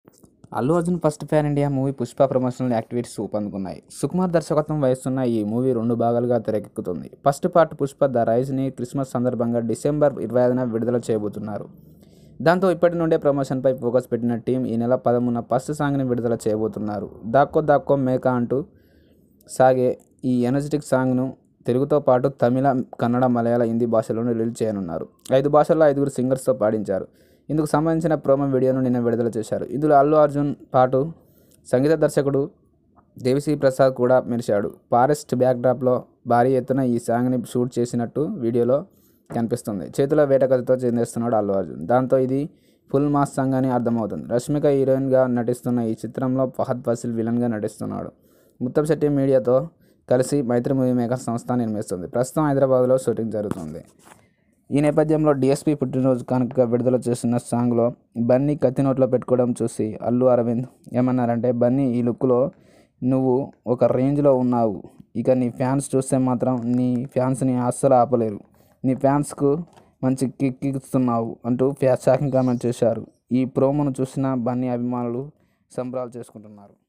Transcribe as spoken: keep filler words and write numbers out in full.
Allu Arjun first pan India movie Pushpa promotional activities ఊపందుకున్నాయి. సుకుమార్ దర్శకత్వం వహిస్తున్న ఈ మూవీ రెండు భాగాలుగా తెరకెక్కుతుంది. ఫస్ట్ పార్ట్ పుష్ప ద రైజ్ని క్రిస్మస్ సందర్భంగా డిసెంబర్ ఇరవై ఐదున విడుదల చేయబోతున్నారు. దాంతో ఇప్పటి నుండే ప్రమోషన్పై ఫోకస్ పెట్టిన టీం ఈ నెల పదమూడున ఫస్ట్ సాంగ్ని విడుదల చేయబోతున్నారు. దాక్కో దాక్కో మేక అంటూ సాగే ఈ ఎనర్జెటిక్ సాంగ్ను తెలుగుతో పాటు తమిళ, కన్నడ, మలయాళ, హిందీ భాషలను రిలీజ్ చేయనున్నారు. ఐదు భాషల్లో ఐదుగురు సింగర్స్తో పాడించారు. ఇందుకు సంబంధించిన ప్రోమో వీడియోను నిన్న విడుదల చేశారు. ఇందులో అల్లు అర్జున్ పాటు సంగీత దర్శకుడు దేవిశ్రీ ప్రసాద్ కూడా మెరిశాడు. ఫారెస్ట్ బ్యాక్డ్రాప్లో భారీ ఎత్తున ఈ సాంగ్ని షూట్ చేసినట్టు వీడియోలో కనిపిస్తుంది. చేతిలో వేటకథతో చెందేస్తున్నాడు అల్లు అర్జున్. దాంతో ఇది ఫుల్ మాస్ సాంగ్ అని అర్థమవుతుంది. రష్మిక హీరోయిన్గా నటిస్తున్న ఈ చిత్రంలో ఫహద్ ఫసిల్ విలన్గా నటిస్తున్నాడు. ముత్తంశెట్టి మీడియాతో కలిసి మైత్రి మూవీ మేకర్స్ సంస్థ నిర్మిస్తుంది. ప్రస్తుతం హైదరాబాద్లో షూటింగ్ జరుగుతుంది. ఈ నేపథ్యంలో డిఎస్పీ పుట్టినరోజు కానుకగా విడుదల చేస్తున్న సాంగ్లో బన్నీ కత్తి నోట్లో పెట్టుకోవడం చూసి అల్లు అరవింద్ ఏమన్నారంటే, బన్నీ ఈ లుక్లో నువ్వు ఒక రేంజ్లో ఉన్నావు. ఇక నీ ఫ్యాన్స్ చూస్తే మాత్రం నీ ఫ్యాన్స్ని అస్సలు ఆపలేరు. నీ ఫ్యాన్స్కు మంచి కిక్ ఇస్తున్నావు అంటూ షాకింగ్ కామెంట్ చేశారు. ఈ ప్రోమోను చూసిన బన్నీ అభిమానులు సంబరాలు చేసుకుంటున్నారు.